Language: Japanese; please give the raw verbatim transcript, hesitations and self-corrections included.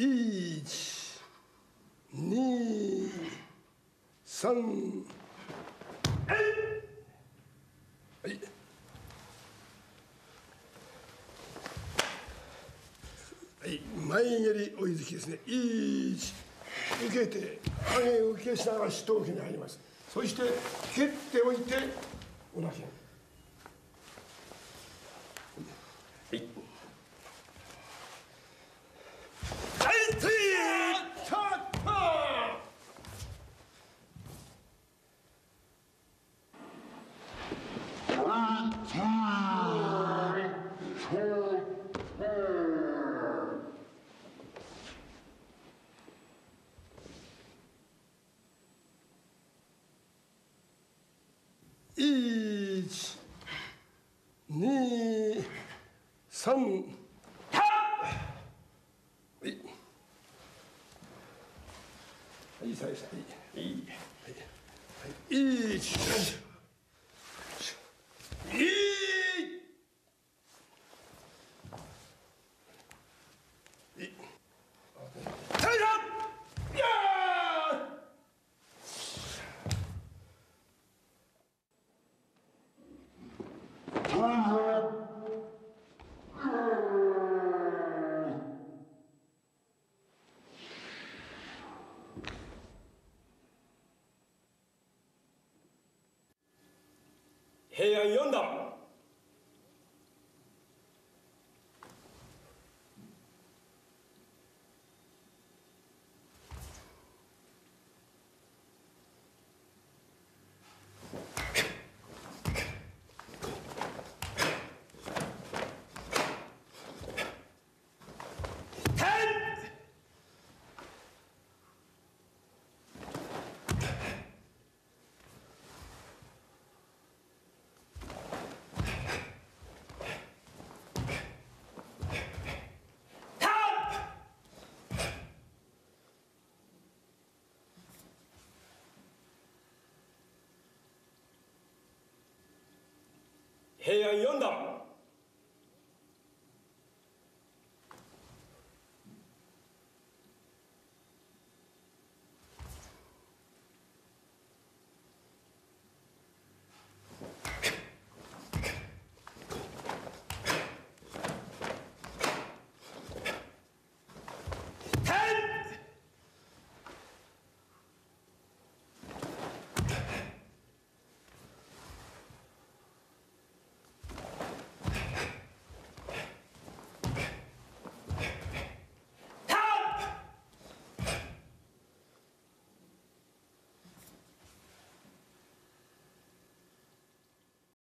いち、に、さん、はい。はい、前蹴り追い突きですね。いち、受けて、上げ受けしながら主頭筋に入ります。そして、蹴っておいて、おなけ。はい。はい、ついたったいち、に、さん、はい。はい、最初。はい。はい。はい。いち、いい。平安よん段。平安よん段。